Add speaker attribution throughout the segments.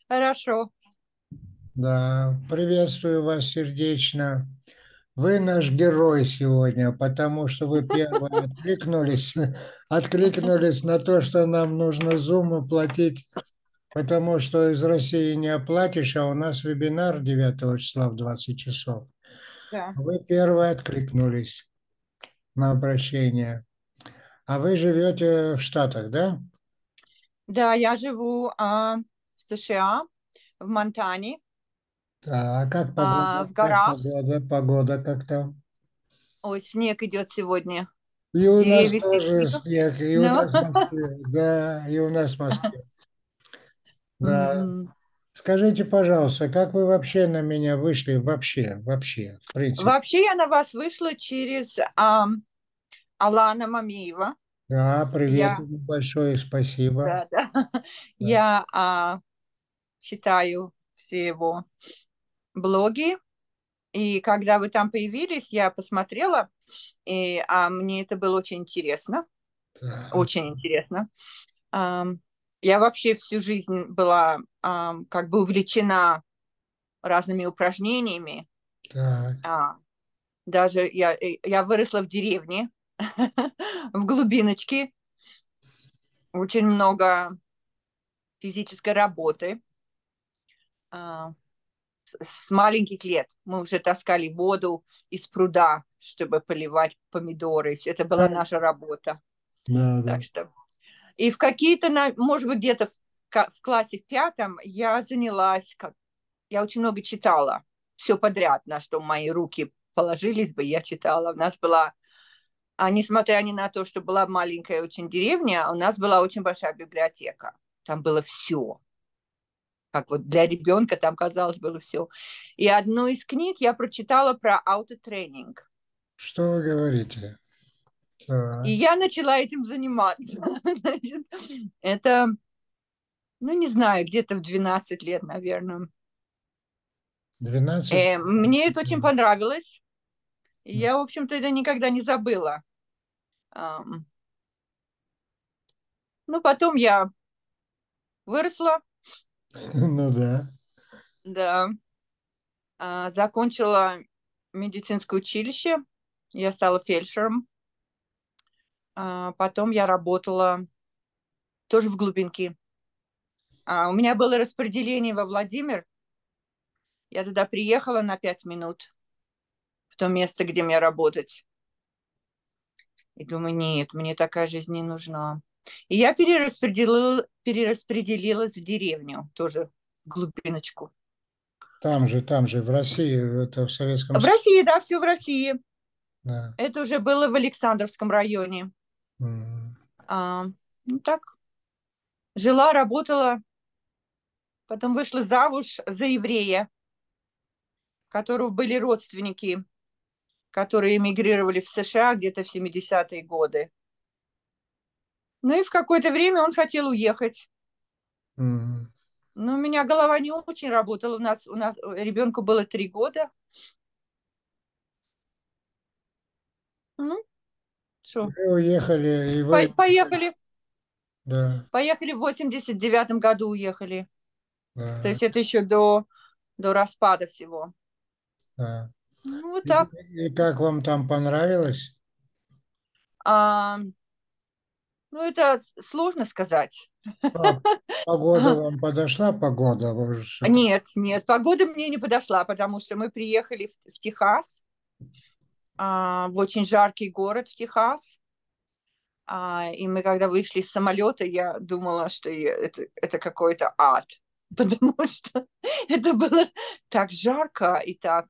Speaker 1: Хорошо.
Speaker 2: Да, приветствую вас сердечно. Вы наш герой сегодня, потому что вы первые откликнулись на то, что нам нужно Zoom оплатить, потому что из России не оплатишь, а у нас вебинар 9 числа в 20 часов.
Speaker 1: Да.
Speaker 2: Вы первые откликнулись на обращение. А вы живете в Штатах, да?
Speaker 1: Да, я живу в США, в Монтане,
Speaker 2: Да, а как погода?
Speaker 1: в
Speaker 2: Как
Speaker 1: горах.
Speaker 2: погода? Погода как там?
Speaker 1: Ой, снег идет сегодня.
Speaker 2: И у нас
Speaker 1: Деревья все
Speaker 2: тоже
Speaker 1: цветут.
Speaker 2: снег, и у
Speaker 1: Ну,
Speaker 2: нас в Москве, да, и у нас в Москве, да.
Speaker 1: мгм.
Speaker 2: Скажите, пожалуйста, как вы вообще на меня вышли, вообще, в принципе?
Speaker 1: Вообще я на вас вышла через Алана Мамиева.
Speaker 2: Да, привет,
Speaker 1: Я,
Speaker 2: ему большое спасибо.
Speaker 1: да, да.
Speaker 2: Да,
Speaker 1: Я читаю все его блоги. И когда вы там появились, я посмотрела, и мне это было очень интересно.
Speaker 2: так,
Speaker 1: Очень интересно. Ам, Я вообще всю жизнь была как бы увлечена разными упражнениями.
Speaker 2: так,
Speaker 1: А, Даже я выросла в деревне, в глубиночке. Очень много физической работы. А, с маленьких лет мы уже таскали воду из пруда, чтобы поливать помидоры. Это была
Speaker 2: так,
Speaker 1: наша работа.
Speaker 2: да,
Speaker 1: Так
Speaker 2: да,
Speaker 1: что и в какие-то, может быть, где-то в классе в пятом я занялась, я очень много читала, все подряд, на что мои руки положились бы, я читала. У нас была, несмотря ни на то, что была маленькая очень деревня, у нас была очень большая библиотека. Там было все. Как вот для ребенка там, казалось, было все. И одну из книг я прочитала про аутотренинг.
Speaker 2: что вы говорите?
Speaker 1: И
Speaker 2: Так,
Speaker 1: я начала этим заниматься. Значит, это, ну, не знаю, где-то в 12 лет, наверное.
Speaker 2: 12.
Speaker 1: Мне это очень понравилось. И я, в общем-то, это никогда не забыла. Ам, Ну, потом я выросла,
Speaker 2: Ну да.
Speaker 1: да, закончила медицинское училище, я стала фельдшером. Потом я работала тоже в глубинке. У меня было распределение во Владимир. Я туда приехала на 5 минут, в то место, где мне работать. И думаю, нет, мне такая жизнь не нужна. И я перераспределилась в деревню, тоже в глубиночку.
Speaker 2: Там же, в России, это в Советском
Speaker 1: В
Speaker 2: Союзе.
Speaker 1: России, да, все в России.
Speaker 2: Да.
Speaker 1: Это уже было в Александровском районе.
Speaker 2: М.
Speaker 1: А, ну так, жила, работала, потом вышла замуж за еврея, у которого были родственники, которые эмигрировали в США где-то в 70-е годы. Ну и в какое-то время он хотел уехать.
Speaker 2: М.
Speaker 1: Но у меня голова не очень работала. У нас ребенку было 3 года. Ну, что,
Speaker 2: Вы уехали, и вы,
Speaker 1: поехали.
Speaker 2: да,
Speaker 1: Поехали в 89-м году уехали. То
Speaker 2: да,
Speaker 1: есть это еще до распада всего.
Speaker 2: да.
Speaker 1: Ну, вот
Speaker 2: И,
Speaker 1: так.
Speaker 2: и как вам там понравилось?
Speaker 1: А, ну, это сложно сказать.
Speaker 2: А, погода вам подошла, погода? Вы же-
Speaker 1: Нет, нет, погода мне не подошла, потому что мы приехали в Техас, в очень жаркий город в Техас. И мы, когда вышли из самолета, я думала, что это какой-то ад, потому что это было так жарко и так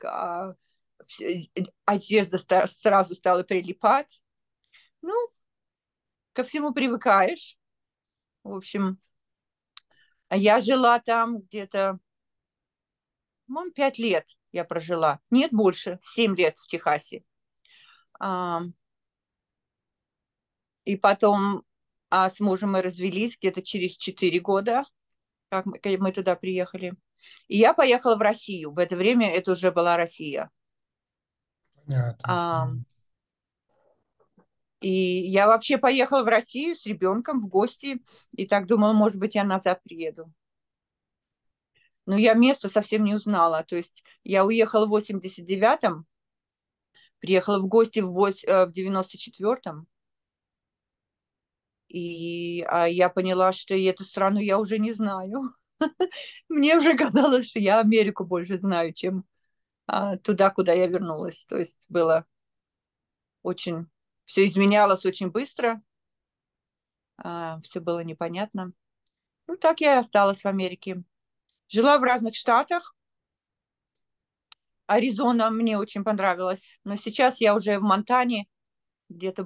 Speaker 1: одежда сразу стала прилипать. Ну, ко всему привыкаешь. В общем, я жила там где-то, по-моему, 5 лет я прожила. Нет, больше, 7 лет в Техасе. А, И потом с мужем мы развелись где-то через 4 года, как мы туда приехали. И я поехала в Россию. В это время это уже была Россия.
Speaker 2: Понятно.
Speaker 1: А, И я вообще поехала в Россию с ребенком в гости. И так думала, может быть, я назад приеду. Но я место совсем не узнала. То есть я уехала в 89-м, приехала в гости в 94-м, и я поняла, что и эту страну я уже не знаю. Мне уже казалось, что я Америку больше знаю, чем туда, куда я вернулась. То есть было очень... Все изменялось очень быстро, все было непонятно. Ну, так я и осталась в Америке. Жила в разных штатах. Аризона мне очень понравилась. Но сейчас я уже в Монтане где-то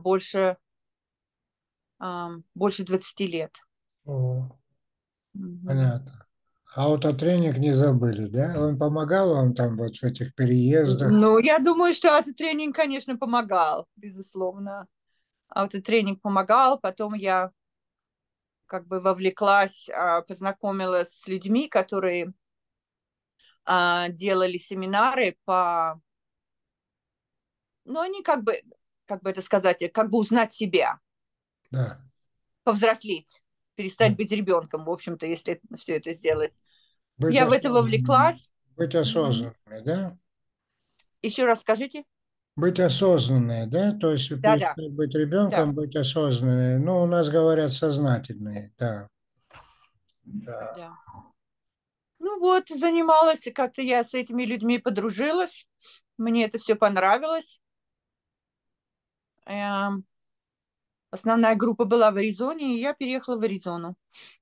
Speaker 1: больше 20 лет.
Speaker 2: О,
Speaker 1: Мгм.
Speaker 2: понятно. А аутотренинг не забыли, да? Он помогал вам там вот в этих переездах?
Speaker 1: Ну, я думаю, что автотренинг, конечно, помогал, безусловно. Автотренинг помогал. Потом я как бы вовлеклась, познакомилась с людьми, которые делали семинары ну, они как бы это сказать, как бы узнать себя,
Speaker 2: Да.
Speaker 1: повзрослеть, перестать быть ребенком, в общем-то, если все это сделать.
Speaker 2: Быть
Speaker 1: Я в это
Speaker 2: осознанными.
Speaker 1: вовлеклась.
Speaker 2: Быть
Speaker 1: Мгм.
Speaker 2: осознанными, да?
Speaker 1: Еще раз скажите.
Speaker 2: Быть осознанные, да? То есть
Speaker 1: Да-да,
Speaker 2: перестать быть
Speaker 1: да,
Speaker 2: ребенком, быть осознанные. Ну, у нас говорят сознательные, да. Да.
Speaker 1: да. Ну вот, занималась, и как-то я с этими людьми подружилась. Мне это все понравилось. Эм, Основная группа была в Аризоне, и я переехала в Аризону.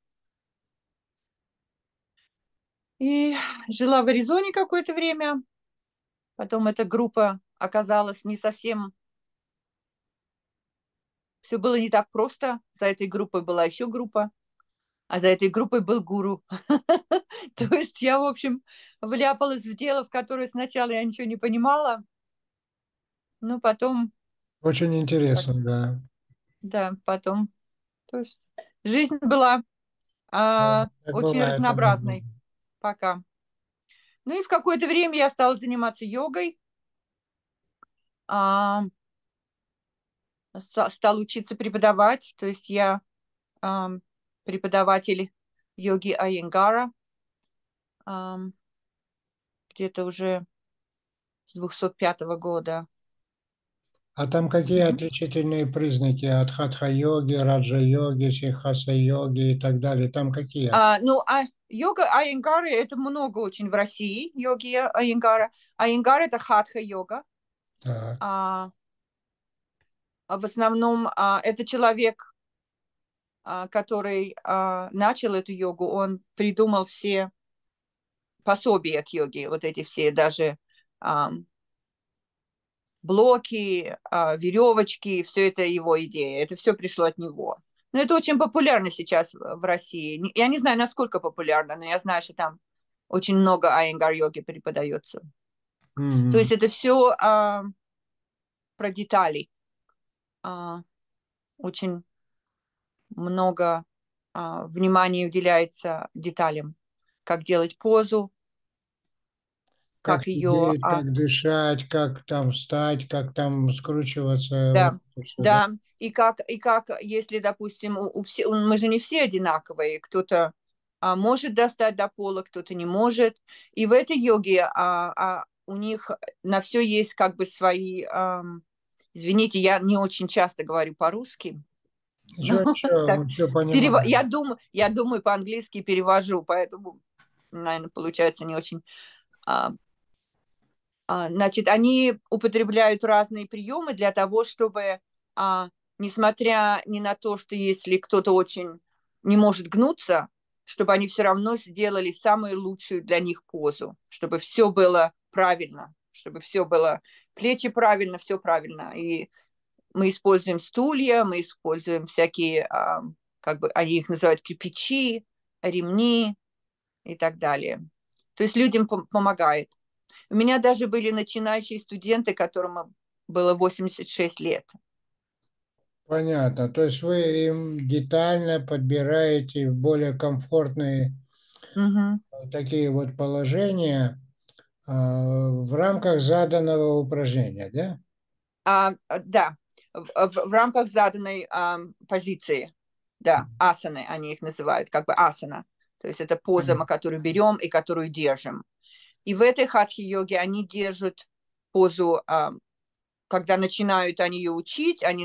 Speaker 1: И жила в Аризоне какое-то время. Потом эта группа оказалась не совсем... Все было не так просто. За этой группой была еще группа, а за этой группой был гуру. То есть я, в общем, вляпалась в дело, в которое сначала я ничего не понимала, но потом,
Speaker 2: Очень
Speaker 1: как-
Speaker 2: интересно, да.
Speaker 1: да, потом. То есть жизнь была
Speaker 2: Так
Speaker 1: очень
Speaker 2: бывает иногда.
Speaker 1: разнообразной пока. Ну и в какое-то время я стала заниматься йогой, а, стала учиться преподавать. То есть я а, преподаватель йоги Айенгара, а, где-то уже с 205 года.
Speaker 2: А там какие
Speaker 1: Мгм.
Speaker 2: отличительные признаки от хатха-йоги, раджа-йоги, сихаса-йоги и так далее? Там какие?
Speaker 1: Ну, йога Айенгара это много очень в России, йоги Айенгара. Айенгар это хатха-йога.
Speaker 2: Так.
Speaker 1: А, в основном это человек, который начал эту йогу, он придумал все пособия к йоге, вот эти все даже а, блоки, веревочки, все это его идея, это все пришло от него. Но это очень популярно сейчас в России. Я не знаю, насколько популярно, но я знаю, что там очень много айенгар-йоги преподается. То
Speaker 2: Мгм.
Speaker 1: есть это все про детали. А, Очень много внимания уделяется деталям. Как делать позу,
Speaker 2: Как
Speaker 1: как ее...
Speaker 2: сидеть, как дышать, как там встать, как там скручиваться, вот
Speaker 1: Да,
Speaker 2: это всё, да?
Speaker 1: да. И как, если, допустим, мы же не все одинаковые, кто-то может достать до пола, кто-то не может. И в этой йоге у них на все есть как бы свои... извините, я не очень часто говорю по-русски, но
Speaker 2: Ничего, ничего,
Speaker 1: так,
Speaker 2: мы все понимаем.
Speaker 1: я думаю по-английски перевожу, поэтому, наверное, получается не очень... а, Значит, они употребляют разные приемы для того, чтобы, несмотря ни на то, что если кто-то очень не может гнуться, чтобы они все равно сделали самую лучшую для них позу, чтобы все было правильно, чтобы все было плечи правильно, все правильно. И мы используем стулья, мы используем всякие, как бы они их называют кирпичи, ремни и так далее. То есть людям помогает. У меня даже были начинающие студенты, которым было 86 лет.
Speaker 2: Понятно. То есть вы им детально подбираете в более комфортные
Speaker 1: Мгм.
Speaker 2: такие вот положения в рамках заданного упражнения, да?
Speaker 1: Да, в рамках заданной позиции. Да, асаны они их называют, как бы асана. То есть это поза, мы которую берем и которую держим. И в этой хатхи-йоге они держат позу, когда начинают они ее учить, они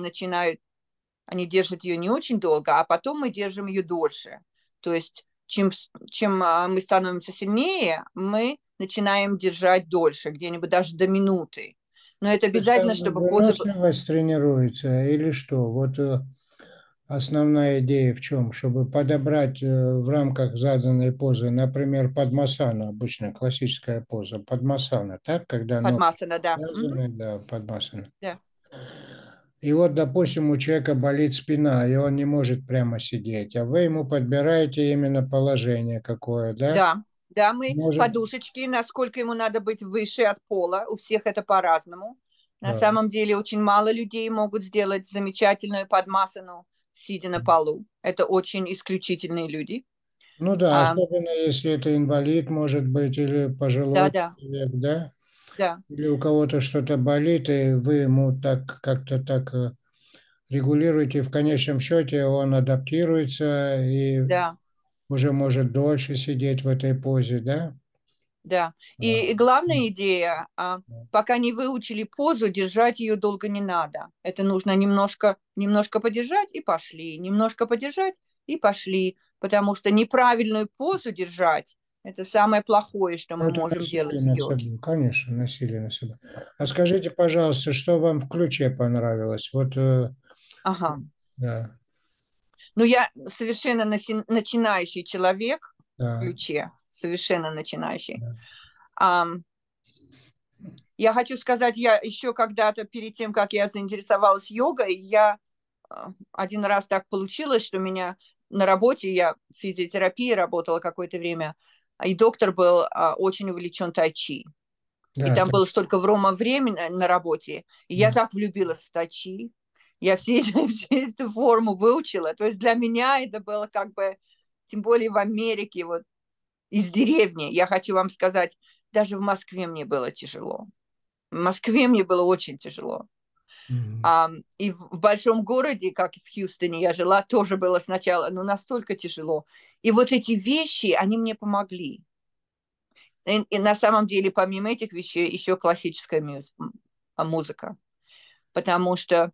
Speaker 1: держат ее не очень долго, а потом мы держим ее дольше. То есть чем мы становимся сильнее, мы начинаем держать дольше, где-нибудь даже до минуты. Но это
Speaker 2: То есть
Speaker 1: обязательно,
Speaker 2: там
Speaker 1: чтобы поза...
Speaker 2: выносливость тренируется или что? Вот основная идея в чем? Чтобы подобрать в рамках заданной позы, например, падмасана, обычно классическая поза, падмасана, так, когда ноги
Speaker 1: Падмасана, да.
Speaker 2: связаны, да, падмасана.
Speaker 1: Да.
Speaker 2: И вот, допустим, у человека болит спина, и он не может прямо сидеть, а вы ему подбираете именно положение какое, да?
Speaker 1: Да, да, мы
Speaker 2: Может,
Speaker 1: подушечки, насколько ему надо быть выше от пола, у всех это по-разному. На
Speaker 2: да.
Speaker 1: самом деле очень мало людей могут сделать замечательную падмасану, сидя на полу. Это очень исключительные люди.
Speaker 2: Ну да,
Speaker 1: А,
Speaker 2: особенно если это инвалид, может быть, или
Speaker 1: да,
Speaker 2: пожилой
Speaker 1: да,
Speaker 2: человек, да?
Speaker 1: да,
Speaker 2: Или у кого-то что-то болит, и вы ему так как-то так регулируете, в конечном счете он адаптируется и
Speaker 1: да.
Speaker 2: уже может дольше сидеть в этой позе, да?
Speaker 1: Да.
Speaker 2: А,
Speaker 1: И главная идея, пока не выучили позу, держать ее долго не надо. Это нужно немножко подержать и пошли, немножко подержать и пошли, потому что неправильную позу держать – это самое плохое, что
Speaker 2: ну,
Speaker 1: мы
Speaker 2: это
Speaker 1: можем
Speaker 2: насилие
Speaker 1: делать в
Speaker 2: над
Speaker 1: йоге.
Speaker 2: собой, конечно, насилие над собой. А скажите, пожалуйста, что вам в ключе понравилось? Вот,
Speaker 1: Ага.
Speaker 2: да,
Speaker 1: Ну, я совершенно начинающий человек в
Speaker 2: да,
Speaker 1: ключе, совершенно начинающий.
Speaker 2: да,
Speaker 1: Ам, Я хочу сказать, я еще когда-то перед тем, как я заинтересовалась йогой, я один раз так получилось, что меня на работе, я в физиотерапии работала какое-то время, и доктор был очень увлечен тайчи. И
Speaker 2: да,
Speaker 1: там было столько времени на работе, и я
Speaker 2: да.
Speaker 1: так влюбилась в тайчи. Я всю эту форму выучила. То есть для меня это было как бы, тем более в Америке, вот из деревни. Я хочу вам сказать, даже в Москве мне было тяжело. В Москве мне было очень тяжело.
Speaker 2: Мгм.
Speaker 1: И в большом городе, как в Хьюстоне я жила, тоже было сначала, но настолько тяжело. И вот эти вещи, они мне помогли. И на самом деле, помимо этих вещей, еще классическая музыка. Потому что,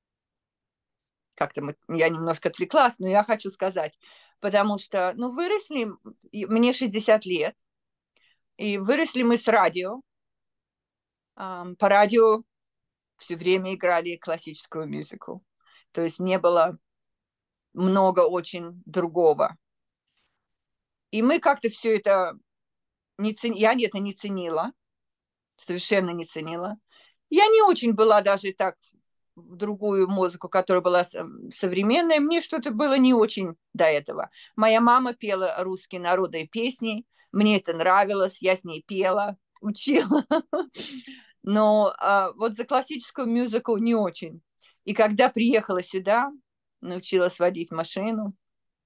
Speaker 1: я немножко отвлеклась, но я хочу сказать, потому что, ну, выросли, мне 60 лет, и выросли мы с радио. По радио все время играли классическую музыку. То есть не было много очень другого. И мы как-то все это я это не ценила, совершенно не ценила. Я не очень была даже так в другую музыку, которая была современная. Мне что-то было не очень до этого. Моя мама пела русские народные песни, мне это нравилось, я с ней пела, учила. Но вот за классическую музыку не очень. И когда приехала сюда, научилась водить машину,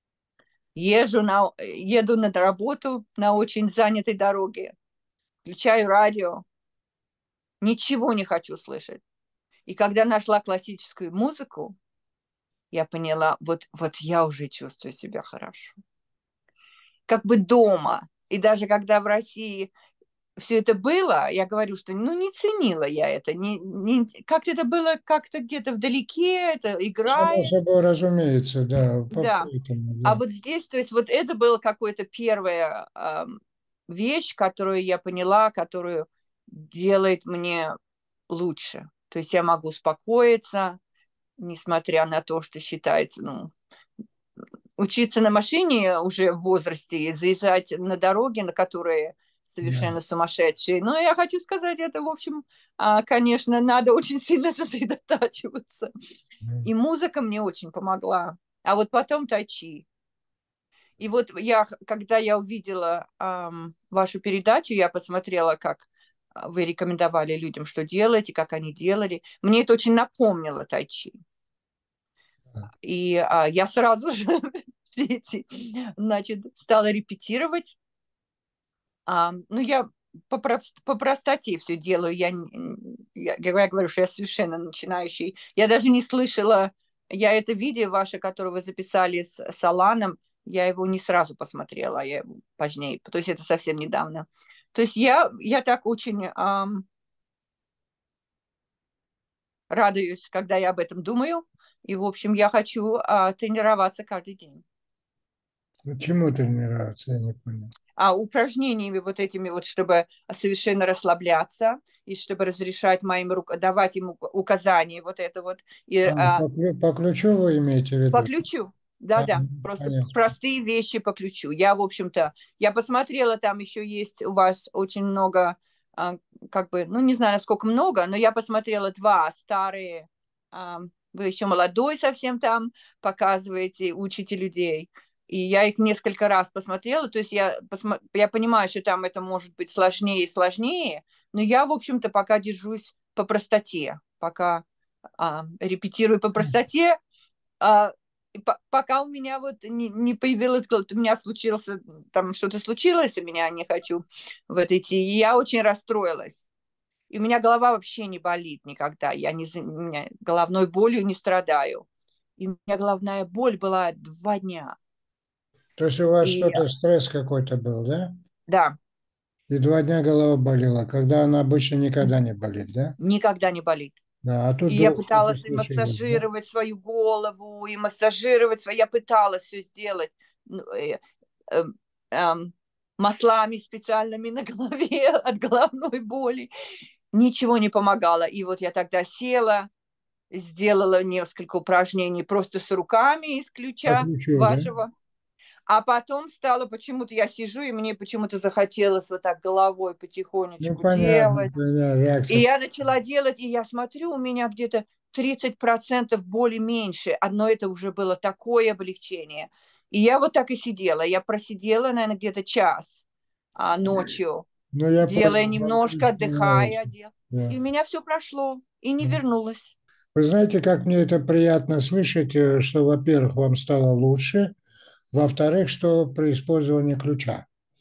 Speaker 1: еду на работу на очень занятой дороге, включаю радио, ничего не хочу слышать. И когда нашла классическую музыку, я поняла, вот я уже чувствую себя хорошо. Как бы дома. И даже когда в России все это было, я говорю, что ну не ценила я это, как-то это было как-то где-то вдалеке, это
Speaker 2: Само
Speaker 1: играет,
Speaker 2: собой разумеется, да,
Speaker 1: да.
Speaker 2: поэтому,
Speaker 1: А
Speaker 2: да.
Speaker 1: вот здесь, то есть вот это было какое-то первая вещь, которую я поняла, которую делает мне лучше. То есть я могу успокоиться, несмотря на то, что считается, ну, учиться на машине уже в возрасте и заезжать на дороги, на которые
Speaker 2: Да.
Speaker 1: совершенно сумасшедшие. Но я хочу сказать, это, в общем, конечно, надо очень сильно сосредотачиваться. И музыка мне очень помогла. А вот потом тайчи. И вот когда я увидела вашу передачу, я посмотрела, как вы рекомендовали людям, что делать, и как они делали. Мне это очень напомнило тайчи. И я сразу же все эти, значит, стала репетировать. Ну, я по простоте все делаю. Я говорю, что я совершенно начинающий. Я даже не слышала, я это видео ваше, которое вы записали с Аланом, Я его не сразу посмотрела, я его позднее. То есть это совсем недавно. То есть я так очень радуюсь, когда я об этом думаю. И, в общем, я хочу тренироваться каждый день.
Speaker 2: Чему тренироваться, я не понял.
Speaker 1: Упражнениями вот этими вот, чтобы совершенно расслабляться и чтобы разрешать моим рукам, давать им указания вот это вот. И,
Speaker 2: По ключу вы имеете в
Speaker 1: по
Speaker 2: виду?
Speaker 1: ключу.
Speaker 2: А,
Speaker 1: Да-да, просто
Speaker 2: понятно.
Speaker 1: простые вещи по ключу. Я, в общем-то, я посмотрела, там еще есть у вас очень много, как бы, ну, не знаю, сколько много, но я посмотрела два старые, вы еще молодой совсем там, показываете, учите людей. И я их несколько раз посмотрела, то есть я понимаю, что там это может быть сложнее и сложнее, но я, в общем-то, пока держусь по простоте, пока репетирую по простоте, а, пока у меня вот не появилось, у меня случился, там что-то случилось, у меня не хочу в это идти, и я очень расстроилась. И у меня голова вообще не болит никогда, у меня головной болью не страдаю. И у меня головная боль была 2 дня.
Speaker 2: То есть у вас
Speaker 1: И
Speaker 2: что-то, стресс какой-то был, да?
Speaker 1: да,
Speaker 2: И 2 дня голова болела, когда она обычно никогда не болит, да?
Speaker 1: никогда не болит.
Speaker 2: Да, а тут
Speaker 1: И я
Speaker 2: вдруг что-то
Speaker 1: пыталась и
Speaker 2: случилось, да?
Speaker 1: массажировать свою голову, и массажировать свою... Я пыталась все сделать. Ну, э, маслами специальными на голове от головной боли. Ничего не помогало. И вот я тогда села, сделала несколько упражнений просто с руками из
Speaker 2: По
Speaker 1: ключа
Speaker 2: ключу, да?
Speaker 1: вашего. А потом стало почему-то, я сижу, и мне почему-то захотелось вот так головой
Speaker 2: Ну,
Speaker 1: потихонечку
Speaker 2: понятно,
Speaker 1: делать.
Speaker 2: да,
Speaker 1: И
Speaker 2: реакция.
Speaker 1: я начала делать, и я смотрю, у меня где-то 30% боли меньше. Одно это уже было такое облегчение. И я вот так и сидела. Я просидела, наверное, где-то час ночью,
Speaker 2: Ну, я
Speaker 1: делая
Speaker 2: понял, вам
Speaker 1: немножко, отдыхая.
Speaker 2: нравится. Да.
Speaker 1: И у меня все прошло, и не вернулось.
Speaker 2: Вы знаете, как мне это приятно слышать, что, во-первых, вам стало лучше, во-вторых, что при использовании ключа.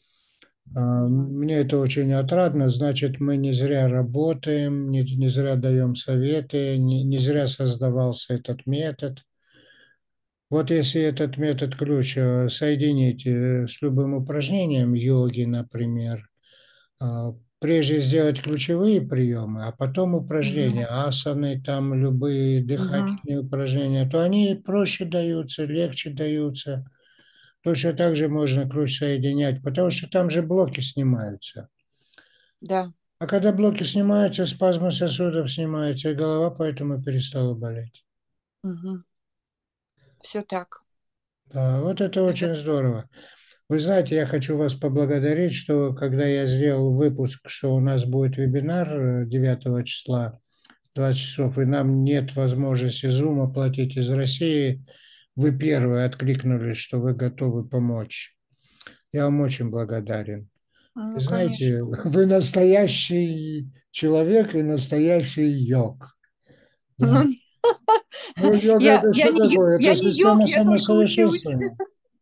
Speaker 1: Мгм.
Speaker 2: Мне это очень отрадно, значит, мы не зря работаем, не зря даем советы, не зря создавался этот метод. Вот если этот метод ключ соединить с любым упражнением йоги, например, прежде сделать ключевые приемы, а потом
Speaker 1: Мгм.
Speaker 2: упражнения, асаны, там любые
Speaker 1: Мгм.
Speaker 2: дыхательные упражнения, то они проще даются, легче даются. Точно так же можно ключ соединять, потому что там же блоки снимаются.
Speaker 1: Да.
Speaker 2: А когда блоки снимаются, спазмы сосудов снимаются, и голова поэтому перестала болеть.
Speaker 1: Мгм. Все так.
Speaker 2: Да, вот это
Speaker 1: Это...
Speaker 2: очень здорово. Вы знаете, я хочу вас поблагодарить, что когда я сделал выпуск, что у нас будет вебинар 9 числа, 20 часов, и нам нет возможности Zoom оплатить из России, вы первые откликнулись, что вы готовы помочь. Я вам очень благодарен. И
Speaker 1: Ну,
Speaker 2: знаете,
Speaker 1: конечно.
Speaker 2: вы настоящий человек и настоящий йог.
Speaker 1: Ну,
Speaker 2: Да. Ну, йога это что такое? Это
Speaker 1: я не йог,
Speaker 2: система
Speaker 1: я только учусь.
Speaker 2: самосовершенствования.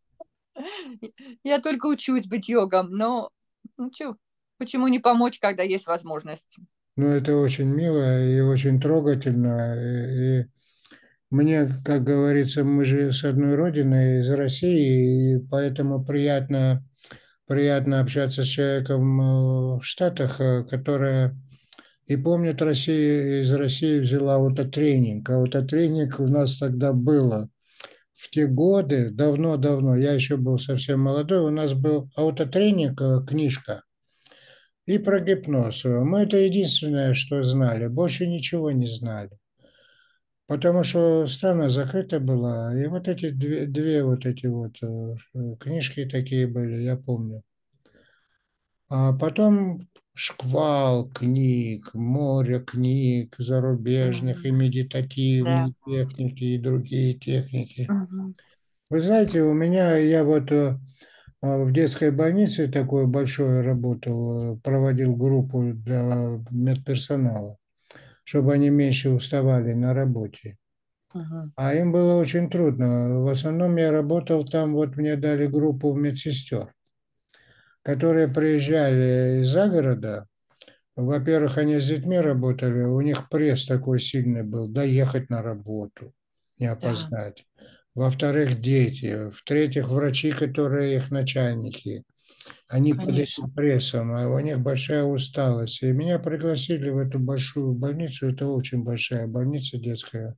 Speaker 1: Я только учусь быть йогом, но ну чё, почему не помочь, когда есть возможность?
Speaker 2: Ну, это очень мило и очень трогательно. И мне, как говорится, мы же с одной родины, из России, и поэтому приятно общаться с человеком в Штатах, которая и помнит Россию, из России взяла аутотренинг. Аутотренинг у нас тогда было. В те годы, давно-давно, я еще был совсем молодой, у нас был аутотренинг, книжка, и про гипноз. Мы это единственное, что знали, больше ничего не знали. Потому что страна закрыта была, и вот эти две вот эти вот книжки такие были, я помню. А потом шквал книг, море книг зарубежных, и
Speaker 1: Мгм. Да.
Speaker 2: медитативные техники, и другие техники.
Speaker 1: Мгм.
Speaker 2: Вы знаете, я вот в детской больнице такой большой работал, проводил группу для медперсонала, чтобы они меньше уставали на работе.
Speaker 1: Мгм.
Speaker 2: А им было очень трудно. В основном я работал там, вот мне дали группу медсестер, которые приезжали из-за города. Во-первых, они с детьми работали, у них пресс такой сильный был, доехать на работу, не
Speaker 1: Да.
Speaker 2: опоздать. во-вторых, дети, в-третьих, врачи, которые их начальники. Они под
Speaker 1: Конечно.
Speaker 2: этим прессом, а у них большая усталость. И меня пригласили в эту большую больницу, это очень большая больница детская.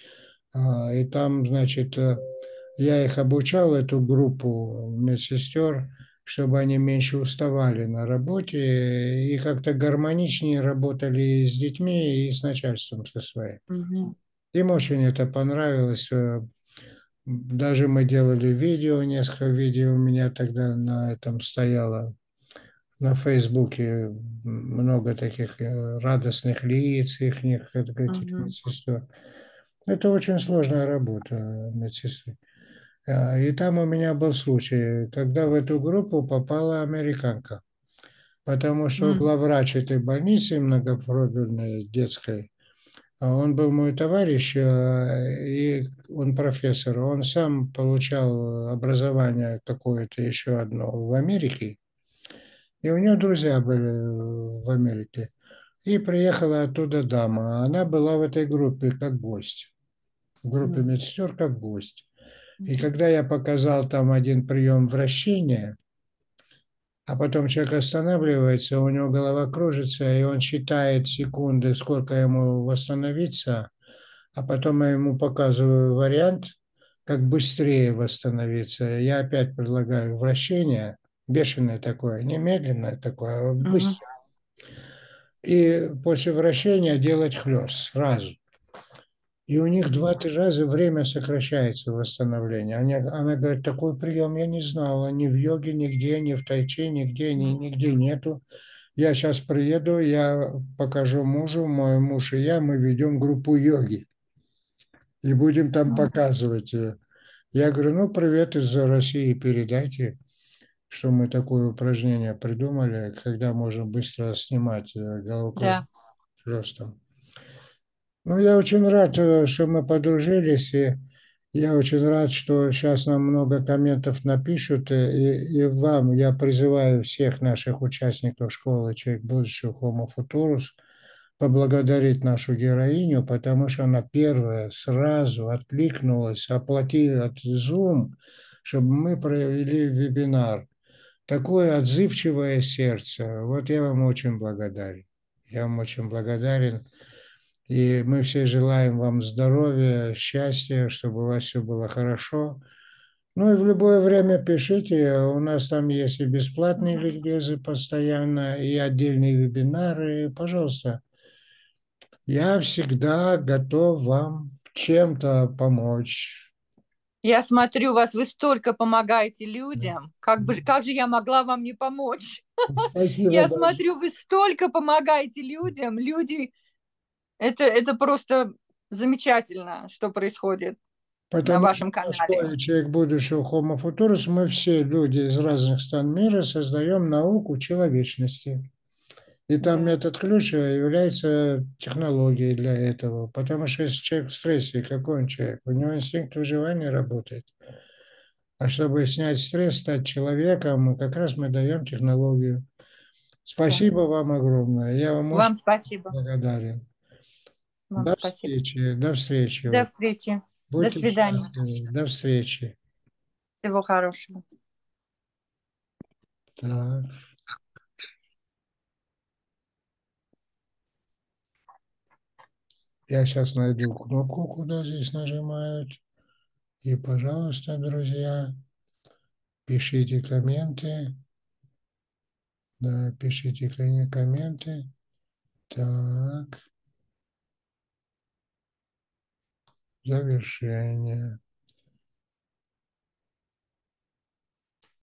Speaker 2: И там, значит, я их обучал, эту группу медсестер, чтобы они меньше уставали на работе и как-то гармоничнее работали и с детьми, и с начальством со своим.
Speaker 1: Мгм.
Speaker 2: Им очень это понравилось. Даже мы делали видео, несколько видео у меня тогда на этом стояло. На Фейсбуке много таких радостных лиц их, этих
Speaker 1: Мгм.
Speaker 2: медсестер. Это очень сложная работа медсестры. И там у меня был случай, когда в эту группу попала американка, потому что
Speaker 1: М.
Speaker 2: главврач этой больницы многопрофильной детской, он был мой товарищ, и он профессор, он сам получал образование какое-то еще одно в Америке, и у него друзья были в Америке. И приехала оттуда дама, она была в этой группе как гость, в группе
Speaker 1: М.
Speaker 2: медсестер как гость. И
Speaker 1: Мгм.
Speaker 2: когда я показал там один прием вращения, а потом человек останавливается, у него голова кружится, и он считает секунды, сколько ему восстановиться, а потом я ему показываю вариант, как быстрее восстановиться. Я опять предлагаю вращение, бешеное такое, не медленное такое, а
Speaker 1: Мгм.
Speaker 2: быстрое. И после вращения делать хлест сразу. И у них
Speaker 1: Мгм.
Speaker 2: 2-3 раза время сокращается восстановление. Она говорит, такой прием я не знала, ни в йоге, нигде, ни в тайчи, нигде, нигде нету. Я сейчас приеду, я покажу мужу, мой муж и я, мы ведем группу йоги и будем там
Speaker 1: Мгм.
Speaker 2: показывать. Я говорю, ну, привет из России передайте, что мы такое упражнение придумали, когда можно быстро снимать
Speaker 1: Да.
Speaker 2: головокружительным. Ну, я очень рад, что мы подружились, и я очень рад, что сейчас нам много комментов напишут, и вам я призываю всех наших участников школы «Человек будущего» Homo Futurus поблагодарить нашу героиню, потому что она первая сразу откликнулась, оплатила Zoom, чтобы мы провели вебинар. Такое отзывчивое сердце. Вот я вам очень благодарен. Я вам очень благодарен. И мы все желаем вам здоровья, счастья, чтобы у вас все было хорошо. Ну и в любое время пишите. У нас там есть и бесплатные ликбезы постоянно, и отдельные вебинары. Пожалуйста, я всегда готов вам чем-то помочь.
Speaker 1: Я смотрю вас, вы столько помогаете людям. Как же я могла вам не помочь?
Speaker 2: Спасибо
Speaker 1: Я
Speaker 2: большое.
Speaker 1: смотрю, вы столько помогаете людям. Люди, это просто замечательно, что происходит на
Speaker 2: Потому что
Speaker 1: вашем
Speaker 2: на
Speaker 1: канале.
Speaker 2: школе «Человек будущего» Homo Futurus мы все люди из разных стран мира создаем науку человечности. И там
Speaker 1: Да.
Speaker 2: метод ключа является технологией для этого. Потому что если человек в стрессе, какой он человек? У него инстинкт выживания работает. А чтобы снять стресс, стать человеком, как раз мы даем технологию.
Speaker 1: Да.
Speaker 2: Спасибо вам огромное. Я вам очень
Speaker 1: Вам спасибо.
Speaker 2: благодарен.
Speaker 1: Вам
Speaker 2: До
Speaker 1: спасибо.
Speaker 2: встречи. До встречи.
Speaker 1: До встречи. До
Speaker 2: Будьте
Speaker 1: свидания.
Speaker 2: счастливы. До встречи.
Speaker 1: Всего хорошего.
Speaker 2: Так. Я сейчас найду кнопку, куда здесь нажимают. И, пожалуйста, друзья, пишите комменты. Да, пишите комменты. Так, завершение.